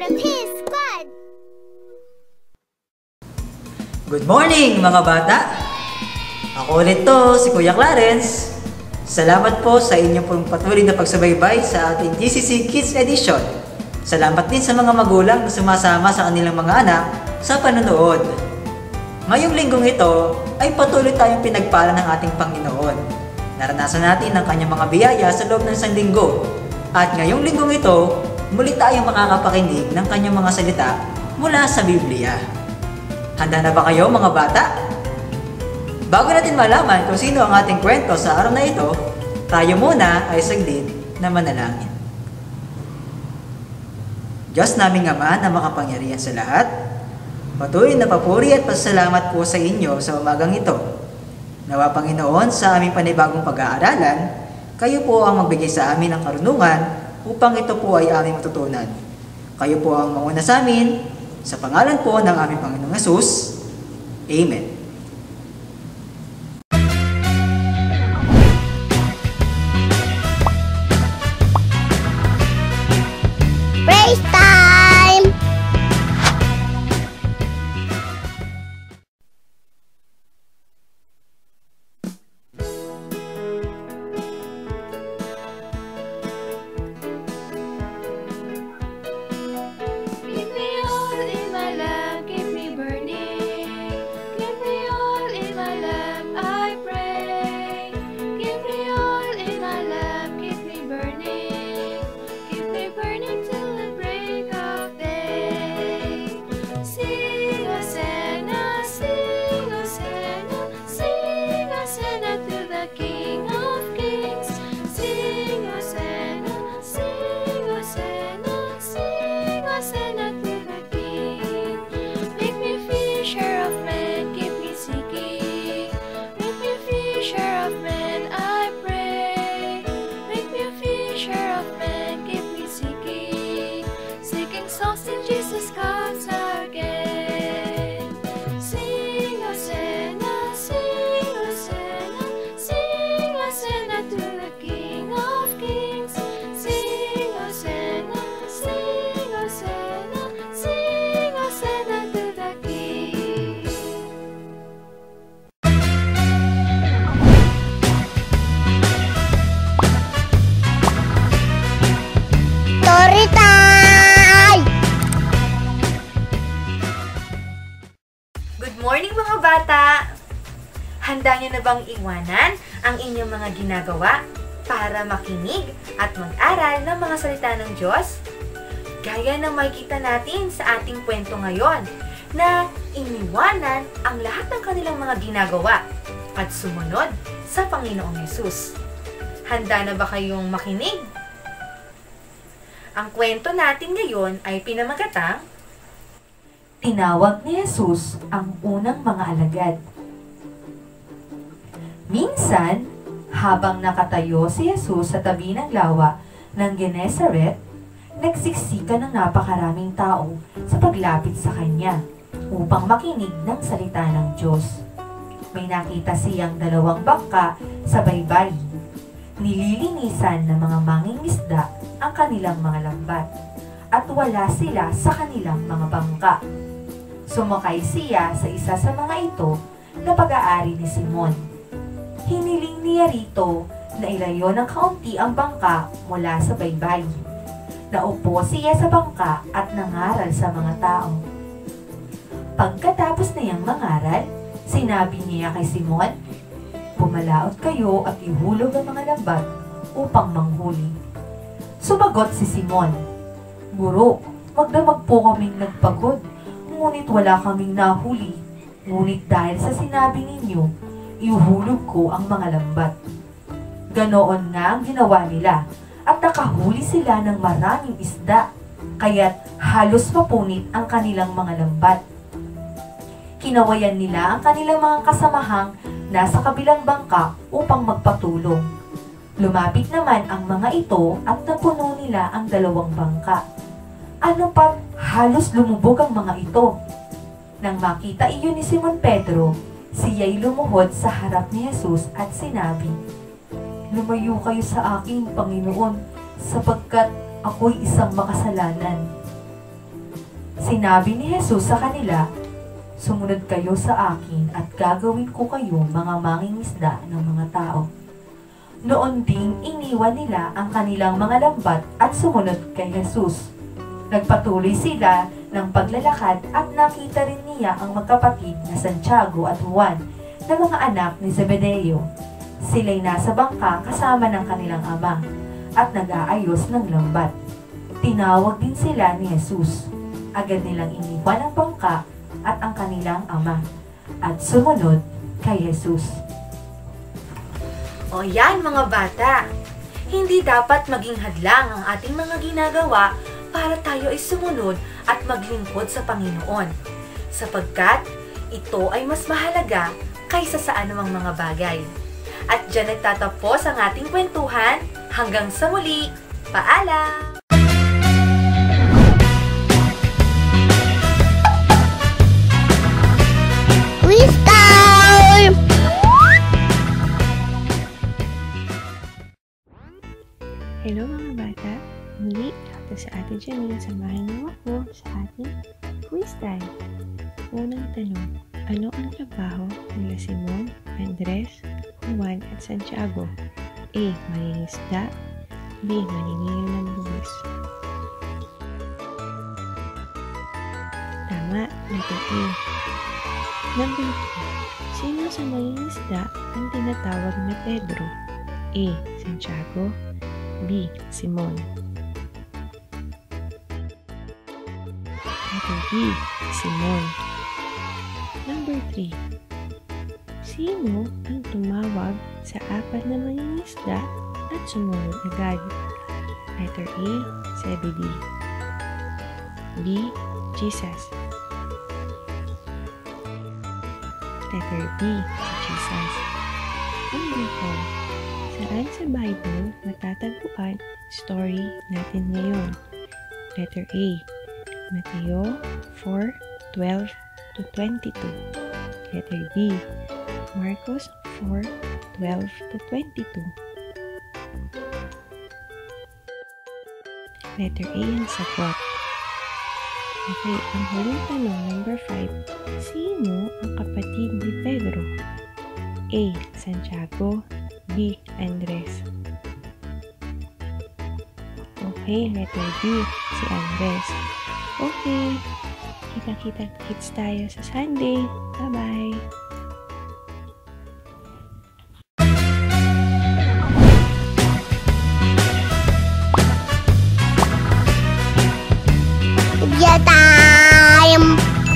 Philippines Squad! Good morning mga bata! Ako ulit to, si Kuya Clarence. Salamat po sa inyong pong patuloy na pagsubaybay sa ating GCC Kids Edition. Salamat din sa mga magulang na sumasama sa kanilang mga anak sa panonood. Ngayong linggong ito ay patuloy tayong pinagpala ng ating Panginoon. Naranasan natin ang kanyang mga biyaya sa loob ng isang linggo. At ngayong linggong ito, muli tayong makakapakinig ng kanyang mga salita mula sa Biblia. Handa na ba kayo mga bata? Bago natin malaman kung sino ang ating kwento sa araw na ito, tayo muna ay saglit na manalangin. Diyos naming Ama na makapangyarihan sa lahat, patuloy na papuri at pasalamat po sa inyo sa umagang ito. Nawa Panginoon, sa aming panibagong pag-aaralan, kayo po ang magbigay sa amin ng karunungan upang ito po ay aming matutunan. Kayo po ang mauna sa amin, sa pangalan po ng aming Panginoong Hesus. Amen. Praise time! Give me all in my lamp, keep me burning. Give me all in my lamp, I pray. Give me all in my lamp, keep me burning. Keep me burning till the break of day. Sing Hosanna, sing Hosanna, sing Hosanna to the King of Kings. Sing Hosanna, sing Hosanna, sing Hosanna to the King. Make me fisher of men, keep me seeking. Make me fisher of men, I pray. Make me fisher of men, keep me seeking. Seeking souls till Jesus comes again. Sing Hosanna, sing Hosanna, sing Hosanna to the King of Kings. Sing Hosanna, sing Hosanna, sing Hosanna to the King. Story time! Good morning mga bata! Handa niyo na bang iwanan ang inyong mga ginagawa para makinig at mag-aral ng mga salita ng Diyos? Gaya ng makikita natin sa ating kwento ngayon na iniwanan ang lahat ng kanilang mga ginagawa at sumunod sa Panginoong Hesus. Handa na ba kayong makinig? Ang kwento natin ngayon ay pinamagatang Tinawag ni Jesus ang unang mga alagad. Minsan, habang nakatayo si Jesus sa tabi ng lawa ng Genesaret, nagsiksika ng napakaraming tao sa paglapit sa kanya upang makinig ng salita ng Diyos. May nakita siyang dalawang bangka sa baybayin. Nililinisan ng mga mangingisda ang kanilang mga lambat at wala sila sa kanilang mga bangka. Sumakay siya sa isa sa mga ito na pag-aari ni Simon. Hiniling niya rito na ilayo ng kaunti ang bangka mula sa baybayin. Naupo siya sa bangka at nangaral sa mga tao. Pagkatapos na niyang mangaral, sinabi niya kay Simon, "Pumalaot kayo at ihulog ang mga lambat upang manghuli." Sumagot si Simon, "Guro, magdamag po kaming nagpagod, ngunit wala kaming nahuli. Ngunit dahil sa sinabi ninyo, ihuhulog ko ang mga lambat." Ganoon nga ang ginawa nila at nakahuli sila ng maraming isda, kaya't halos mapunit ang kanilang mga lambat. Kinawayan nila ang kanilang mga kasamahang nasa kabilang bangka upang magpatulong. Lumapit naman ang mga ito at napuno nila ang dalawang bangka. Ano pa, halos lumubog ang mga ito. Nang makita iyon ni Simon Pedro, siya'y lumuhod sa harap ni Jesus at sinabi, "Lumayo kayo sa akin, Panginoon, sapagkat ako'y isang makasalanan." Sinabi ni Jesus sa kanila, "Sumunod kayo sa akin at gagawin ko kayo mga mangingisda ng mga tao." Noon ding iniwan nila ang kanilang mga lambat at sumunod kay Jesus. Nagpatuloy sila ng paglalakad at nakita rin niya ang magkapatid na Santiago at Juan na mga anak ni Zebedeo. Sila'y nasa bangka kasama ng kanilang ama at nag-aayos ng lambat. Tinawag din sila ni Jesus. Agad nilang iniwan ang bangka at ang kanilang ama at sumunod kay Jesus. O yan mga bata, hindi dapat maging hadlang ang ating mga ginagawa para tayo ay sumunod at maglingkod sa Panginoon, sapagkat ito ay mas mahalaga kaysa sa anumang mga bagay. At dyan nagtatapos ang ating kwentuhan. Hanggang sa muli, paalam! Quiz time! Hello mga bata! Muli, ako sa Ate Janine. Samahan niyo ako sa ating quiz time. Unang tanong, ano ang trabaho nila Simon, Andres, Juan at Santiago? A. Mangingisda. B. Maniningil ng buwis. Tama, letter A. Number 2. Sino sa mangingisda ang tinatawag na Pedro? A. Santiago. B. Simon. Letter B. Simon. Number 3. Sino ang tumawag sa apat na mangingisda at sumunod agad? Letter A. Zebedee. B. Jesus. Letter B. Si Jesus. Number 4. Saan sa Bible matatagpuan story natin ngayon? Letter A. Mateo 4:12-22. Letter B. Marcos 4:12-22. Letter A ang sagot. Okay, ang huling tanong, number 5. Sino ang kapatid ni Pedro? A. Santiago. B. Andres. Okay, letter B. Si Andres. Okay, kita-kits tayo sa Sunday. Bye-bye! Trivia time!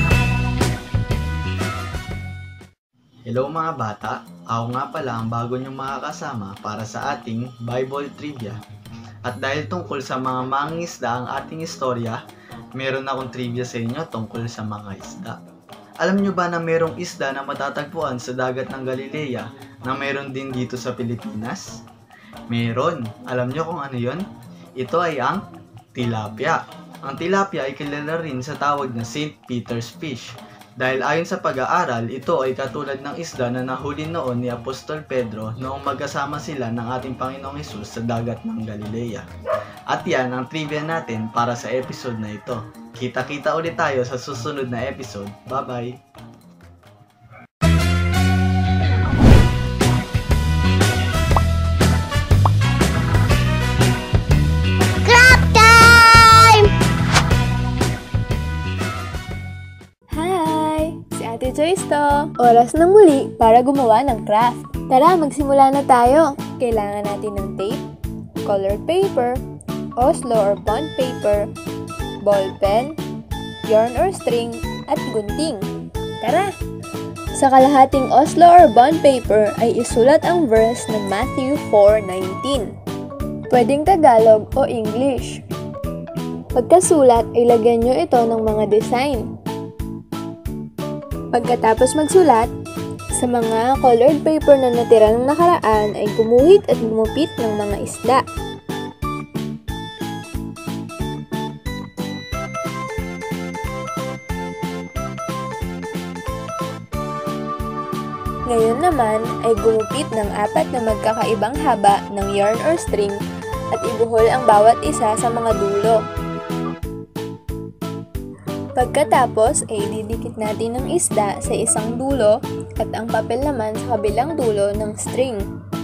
Hello mga bata, ako nga pala ang bago niyong makakasama para sa ating Bible Trivia. At dahil tungkol sa mga mangingisda ang ating istorya, meron akong trivia sa inyo tungkol sa mga isda. Alam niyo ba na merong isda na matatagpuan sa dagat ng Galilea na meron din dito sa Pilipinas? Meron. Alam niyo kung ano yon? Ito ay ang tilapia. Ang tilapia ay kilala rin sa tawag na St. Peter's fish. Dahil ayon sa pag-aaral, ito ay katulad ng isda na nahuli noon ni Apostol Pedro noong magkasama sila ng ating Panginoong Hesus sa dagat ng Galilea. At yan ang trivia natin para sa episode na ito. Kita-kita ulit tayo sa susunod na episode. Bye-bye! Clap time! Hi! Si Ate Joyce to. Oras na muli para gumawa ng craft. Tara, magsimula na tayo. Kailangan natin ng tape, colored paper, Oslo or bond paper, ball pen, yarn or string, at gunting. Tara! Sa kalahating Oslo or bond paper ay isulat ang verse ng Matthew 4:19. Pwedeng Tagalog o English. Pagkasulat ay lagyan nyo ito ng mga design. Pagkatapos magsulat, sa mga colored paper na natira ng nakaraan ay gumuhit at gumupit ng mga isda. Ngayon naman ay gumupit ng 4 na magkakaibang haba ng yarn or string at ibuhol ang bawat isa sa mga dulo. Pagkatapos ay didikit natin ang isda sa isang dulo at ang papel naman sa kabilang dulo ng string.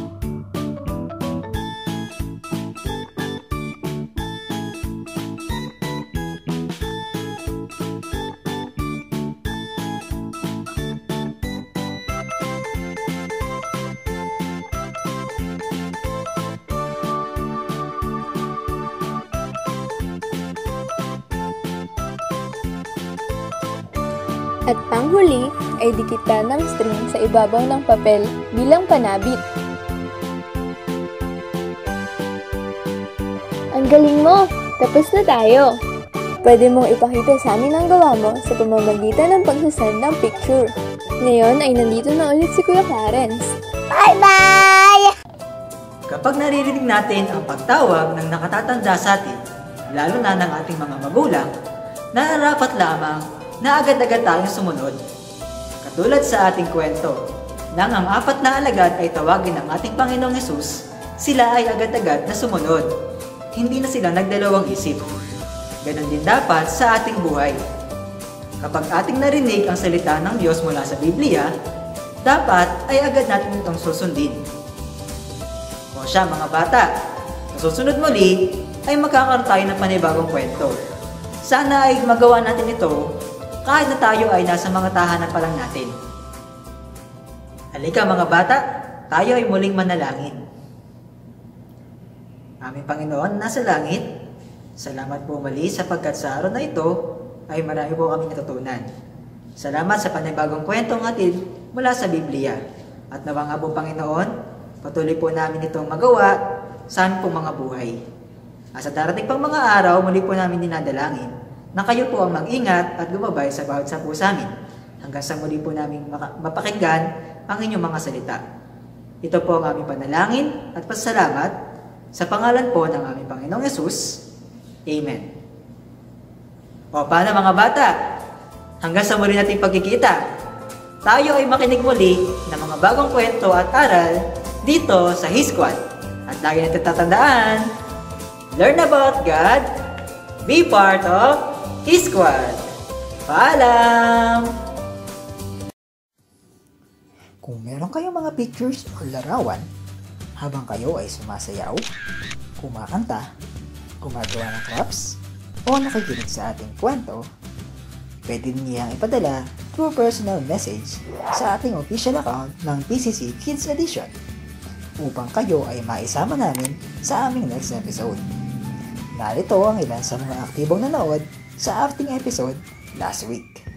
At panghuli ay dikitan ng string sa ibabaw ng papel bilang panabit. Ang galing mo! Tapos na tayo! Pwede mong ipakita sa amin ang gawa mo sa pamamagitan ng pagsasend ng picture. Ngayon ay nandito na ulit si Kuya Clarence. Bye-bye! Kapag naririnig natin ang pagtawag ng nakatatanda sa atin, lalo na ng ating mga magulang, nararapat lamang na agad-agad tayong sumunod. Katulad sa ating kwento, nang ang 4 na alagad ay tawagin ng ating Panginoong Hesus, sila ay agad-agad na sumunod. Hindi na sila nagdalawang isip. Ganon din dapat sa ating buhay. Kapag ating narinig ang salita ng Diyos mula sa Biblia, dapat ay agad natin itong susundin. O siya mga bata, sa susunod muli ay magkakaroon tayo ng panibagong kwento. Sana ay magawa natin ito kahit na tayo ay nasa mga tahanan pa lang natin. Halika mga bata, tayo ay muling manalangin. Aming Panginoon nasa langit, salamat po muli sapagkat sa araw na ito ay marami po kami natutunan. Salamat sa panibagong kwentong hatid mula sa Biblia. At nawa nga po Panginoon, patuloy po namin itong magawa sa aming pong mga buhay. At sa darating pang mga araw, muli po namin dinadalangin na kayo po ang mag-ingat at gumabay sa bawat sampu sa amin hanggang sa muli po namin mapakinggan ang inyong mga salita. Ito po ang aming panalangin at pasalamat sa pangalan po ng aming Panginoong Hesus. Amen. O paano mga bata? Hanggang sa muli nating pagkikita, tayo ay makinig muli ng mga bagong kwento at aral dito sa Hisquad. At lagi natin tatandaan, learn about God, be part of Hisquad. Paalam! Kung meron kayong mga pictures o larawan habang kayo ay sumasayaw, kumakanta, gumagawa ng crafts, o nakikinig sa ating kwento, pwede niyang ipadala through personal message sa ating official account ng PCC Kids Edition upang kayo ay maisama namin sa aming next episode. Narito ang ilan sa mga aktibong nanood sa ating episode last week.